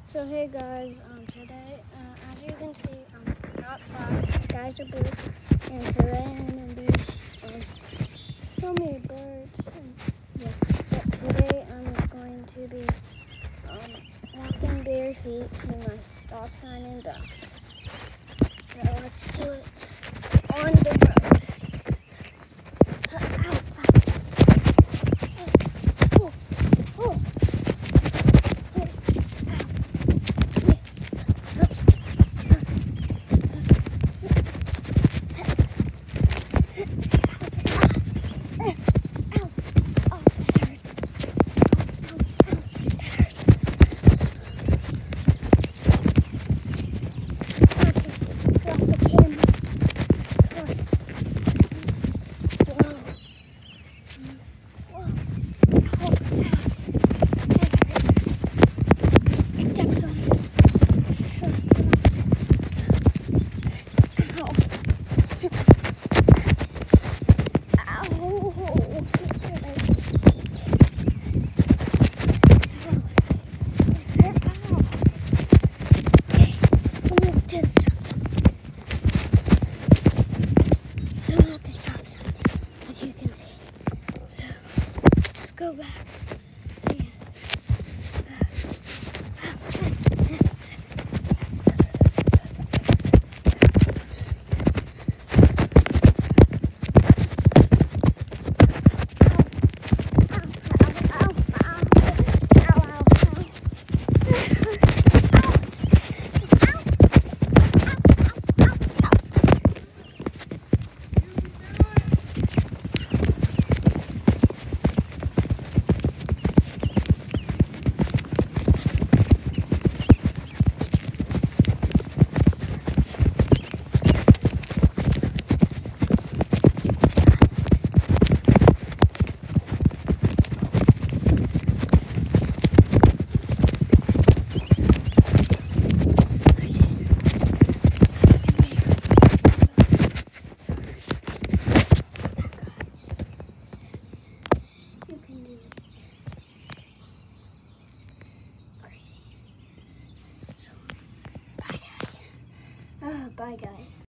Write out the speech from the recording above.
So hey guys, today, as you can see, I'm outside. The skies are blue, and today I'm gonna be so many birds. And, yeah, but today I'm going to be walking bare feet to my stop sign and back. So let's do it on the road. Go back. Bye guys.